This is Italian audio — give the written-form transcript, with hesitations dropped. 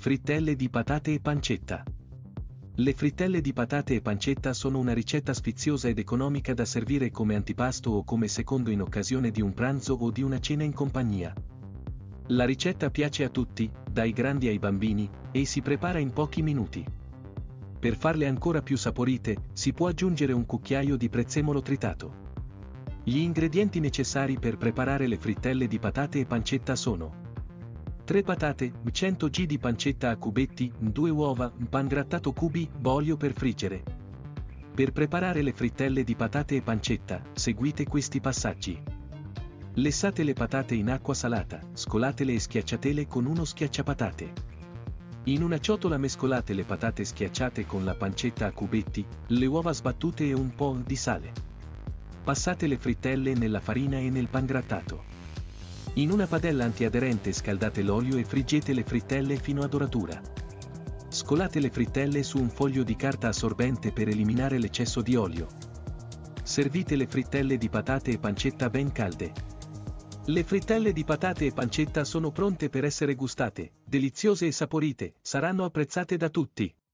Frittelle di patate e pancetta. Le frittelle di patate e pancetta sono una ricetta sfiziosa ed economica da servire come antipasto o come secondo in occasione di un pranzo o di una cena in compagnia. La ricetta piace a tutti, dai grandi ai bambini, e si prepara in pochi minuti. Per farle ancora più saporite, si può aggiungere un cucchiaio di prezzemolo tritato. Gli ingredienti necessari per preparare le frittelle di patate e pancetta sono: 3 patate, 100 g di pancetta a cubetti, 2 uova, pan grattato cubi, olio per friggere. Per preparare le frittelle di patate e pancetta, seguite questi passaggi. Lessate le patate in acqua salata, scolatele e schiacciatele con uno schiacciapatate. In una ciotola mescolate le patate schiacciate con la pancetta a cubetti, le uova sbattute e un po' di sale. Passate le frittelle nella farina e nel pan grattato. In una padella antiaderente scaldate l'olio e friggete le frittelle fino a doratura. Scolate le frittelle su un foglio di carta assorbente per eliminare l'eccesso di olio. Servite le frittelle di patate e pancetta ben calde. Le frittelle di patate e pancetta sono pronte per essere gustate, deliziose e saporite, saranno apprezzate da tutti.